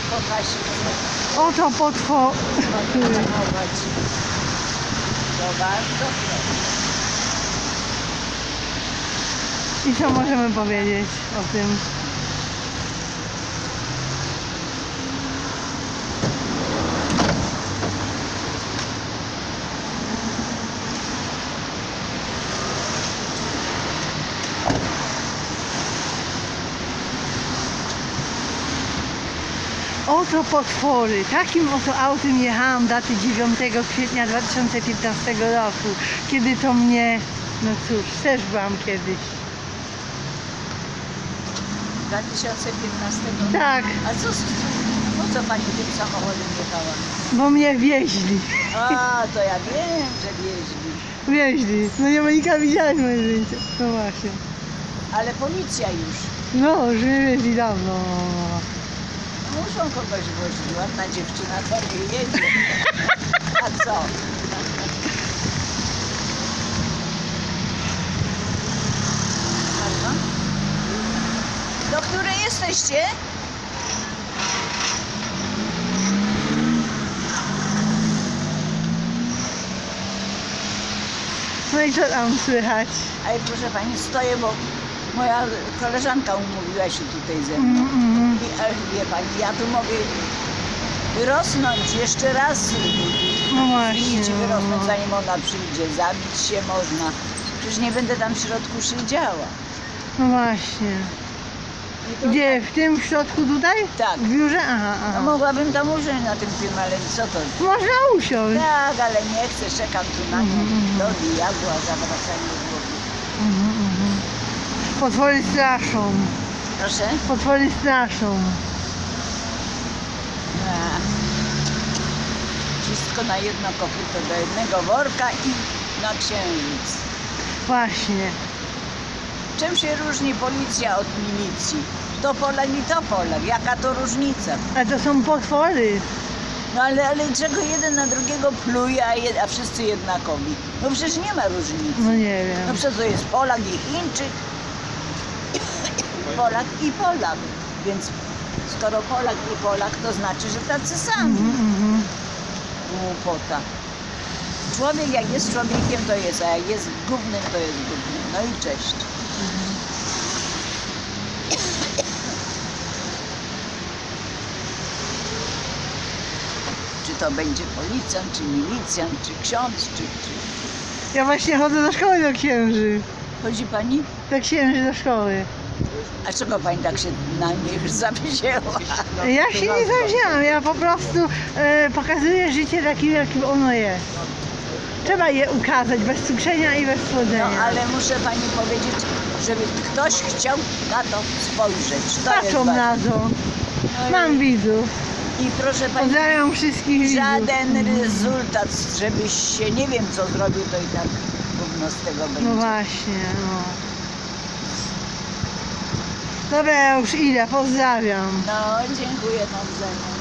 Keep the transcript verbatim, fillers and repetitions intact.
pokasić. Oto potwór. Zapakować. To bardzo proszę. I co możemy powiedzieć o tym? Oto potwory. Takim oto autem jechałam daty dziewiątego kwietnia dwa tysiące piętnastego roku, kiedy to mnie, no cóż, też byłam kiedyś. dwa tysiące piętnastego? Tak, A co, po co pani tym samochodem jechała? bo mnie wieźli. A, to ja wiem, że wieźli. Wieźli. No nie, Monika, widziałaś moje zdjęcie. No właśnie. Ale policja już. No, już mnie wieźli dawno. Muszą kogoś wozić. Ładna dziewczyna to nie jedzie. A co? Aha. Do której jesteście? No i co tam słychać? Ale proszę pani, stoję, bo moja koleżanka umówiła się tutaj ze mną. Mm, mm. I, ale wie pani, ja tu mogę wyrosnąć jeszcze raz. No właśnie. Widzicie, wyrosnąć, zanim ona przyjdzie. Zabić się można. Przecież nie będę tam w środku siedziała. No właśnie. I to Gdzie? W tym środku tutaj? Tak. W biurze? Aha, No aha. mogłabym tam usiąść na tym filmie, ale co to? Można usiąść. Tak, ale nie chcę, czekam tu na nią. Mhm. Do diabła zawracanie głowy. Mhm, mhm. Potwory straszą. Proszę? Potwory straszą. A. Wszystko na jedno kopyto, do jednego worka i na księżyc. Właśnie. Czym się różni policja od milicji? To Polak i to Polak. Jaka to różnica? A to są potwory. No ale, ale czego jeden na drugiego pluje, a, jed, a wszyscy jednakowi? No przecież nie ma różnicy. No nie No wiem. przecież to jest Polak i Chińczyk. Polak i Polak. Więc skoro Polak i Polak, to znaczy, że tacy sami. Mhm, mhm. Głupota. Człowiek jak jest człowiekiem, to jest, a jak jest gównem, to jest gównem. No i cześć. Czy to będzie policjant, czy milicjant, czy ksiądz, czy... czy... Ja właśnie chodzę do szkoły do księży. Chodzi pani? Do księży do szkoły. A czego pani tak się na mnie już zawzięła? Ja się nie zawzięłam, ja po prostu e, pokazuję życie takim, jakim ono jest. Trzeba je ukazać bez cukrzenia i bez No słodzenia. ale muszę pani powiedzieć, żeby ktoś chciał na to spojrzeć. To jest Patrzą ważne. na to. No i- Mam widzów. I proszę pani, Pozdrawiam wszystkich widzów. żaden rezultat, żebyś się nie wiem co zrobił, to i tak gówno z tego No będzie. właśnie, no. Dobra, ja już idę, pozdrawiam. No, dziękuję nawzajem.